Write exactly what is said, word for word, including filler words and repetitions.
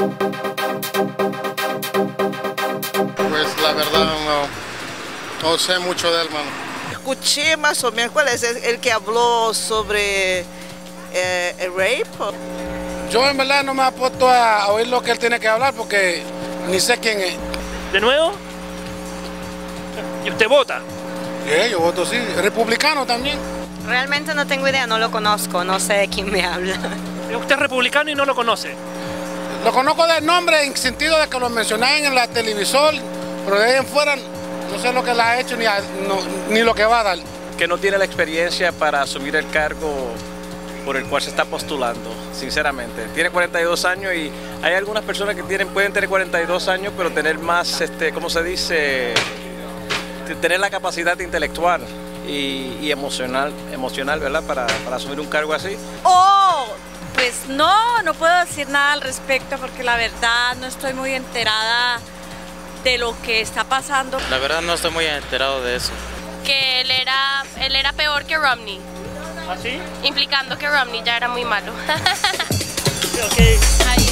Pues la verdad no, no sé mucho de él, mano. Escuché más o menos, ¿cuál es el, el que habló sobre eh, el rape? Yo en verdad no me he puesto a oír lo que él tiene que hablar porque ni sé quién es. ¿De nuevo? ¿Y usted vota? Sí, yo voto sí, republicano también. Realmente no tengo idea, no lo conozco, no sé de quién me habla. Usted es republicano y no lo conoce. Lo conozco del nombre en sentido de que lo mencionaban en la televisor, pero de ahí en fuera no sé lo que le ha hecho ni, a, no, ni lo que va a dar. Que no tiene la experiencia para asumir el cargo por el cual se está postulando, sinceramente. Tiene cuarenta y dos años y hay algunas personas que tienen, pueden tener cuarenta y dos años, pero tener más, este, ¿cómo se dice? Tener la capacidad intelectual y, y emocional, emocional, ¿verdad? Para, para asumir un cargo así. ¡Oh! Pues no, no puedo decir nada al respecto porque la verdad no estoy muy enterada de lo que está pasando. La verdad no estoy muy enterado de eso. Que él era, él era peor que Romney. ¿Ah, sí? Implicando que Romney ya era muy malo. Okay. Ahí.